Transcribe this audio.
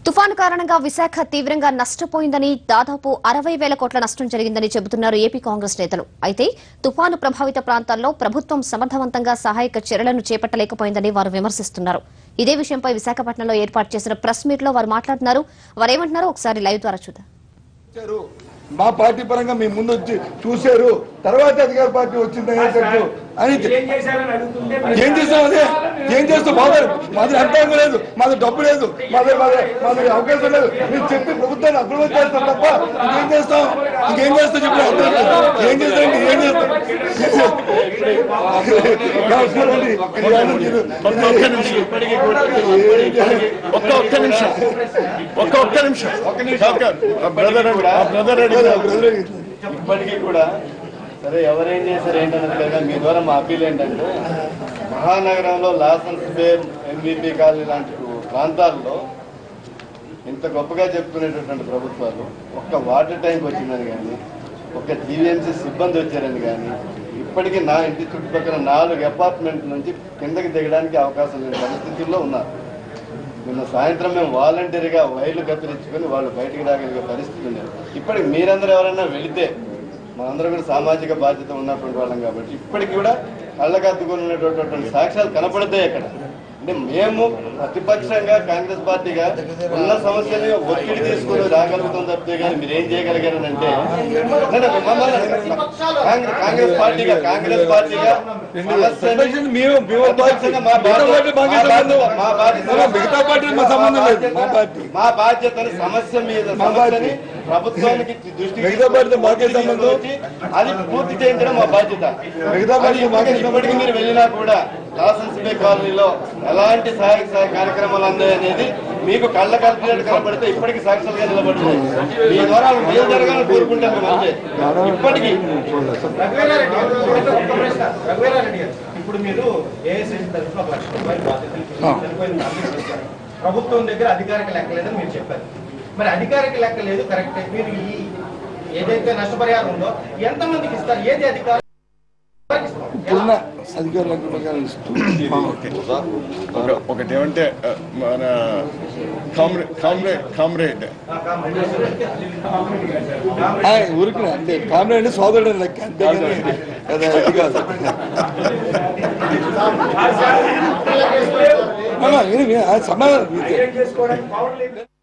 తుఫాను కారణంగా విశాఖ తీవ్రంగా నష్టపోయిందని దాదాపు 60,000 కోట్ల నష్టం జరిగిందని చెబుతున్నారు ఏపీ కాంగ్రెస్ నేతలు. అయితే తుఫాను ప్రభావిత ప్రాంతాల్లో ప్రభుత్వం సమర్థవంతంగా సహాయక చర్యలను చేపట్టలేకపోయిందని వారు విమర్శిస్తున్నారు. ఇదే విషయంపై విశాఖపట్నంలో ఏర్పాటు చేసిన ప్రెస్ మీట్ లో వారు మాట్లాడుతున్నారు. వారేమంటున్నారో ఒకసారి లైవ్ ద్వారా చూద్దాం. మా పార్టీ పరంగా మీ ముందు వచ్చి చూశారు, తర్వాత అధికార పార్టీ వచ్చింది అని ఏం చేస్తాం? అదే ఏం చేస్తాం? మాది అంతం లేదు, మాది డబ్బు లేదు, మాది అవకాశం లేదు. మీరు చెప్పి ప్రభుత్వాన్ని అభివృద్ధి చేస్తాం తప్ప ఇంకేం చేస్తాం? ఇంకేం చేస్తాం చెప్పి ఏం చేస్తారండి? ఏం చేస్తాం? ఇప్పటికీ కూడా సరే ఎవరేం చేశారు ఏంటన్నది కదా మీ ద్వారా మా అప్పీల్ ఏంటంటే, మహానగరంలో లాసెన్స్ బే, ఎంబీపీ కాలనీ లాంటి ప్రాంతాల్లో ఇంత గొప్పగా చెప్పుకునేటటువంటి ప్రభుత్వాలు ఒక్క వాటర్ ట్యాంక్ వచ్చిందని కానీ, ఒక్క జీవీఎంసీ సిబ్బంది వచ్చారని కానీ, ఇప్పటికీ నా ఇంటి చుట్టుపక్కల 4 అపార్ట్మెంట్ నుంచి కిందకి దిగడానికి అవకాశం లేని పరిస్థితుల్లో ఉన్నారు. నిన్న సాయంత్రం మేము వాలంటీర్గా వైర్లు కత్తిరించుకొని వాళ్ళు బయటికి రాగలిగే పరిస్థితి ఉంది. ఇప్పటికి మీరందరూ ఎవరైనా వెళితే, మనందరూ కూడా సామాజిక బాధ్యత ఉన్నటువంటి వాళ్ళం కాబట్టి ఇప్పటికి కూడా కళ్ళకద్దుకొని ఉన్నటువంటి సాక్ష్యాలు కనపడతాయి అక్కడ. అంటే మేము ప్రతిపక్షంగా కాంగ్రెస్ పార్టీగా ఉన్న సమస్యని ఒత్తిడి తీసుకుని రాగలుగుతాం తప్పితే కానీ మీరేం చేయగలిగారని అంటే, కాంగ్రెస్ పార్టీగా మా బాధ్యతని సమస్య మీద సమస్యని ప్రభుత్వానికి దృష్టికి అది పూర్తి చేయించడం మా బాధ్యత. ఇప్పటికీ మీరు వెళ్ళినా కూడా లాసెన్స్ బే కాలనీలో ఎలాంటి సహాయక కార్యక్రమాలు అందాయనేది మీకు కళ్ళ కలిపినట్టు కనబడితే ఇప్పటికీ సాక్షులుగా నిలబడుతుంది. మీ ద్వారా మేలు జరగాలని కోరుకుంటాం మేము అంతే. ఇప్పటికీ ఇప్పుడు మీరు ప్రభుత్వం దగ్గర అధికారిక లెక్క లేదని మీరు చెప్పారు. మరి అధికారిక లెక్క లేదు, కరెక్ట్. మీరు ఈ ఏదైతే నష్టపరిహారం ఉందో ఎంతమందికి ఇస్తారు? ఏది అధికారం? ఒకటి ఏమంటే మన కామ్రేడ్ ఊరికి అంటే కామ్రేడ్ సోదరుడు లెక్క, అంతేగాని అది కాదు. సమాధానం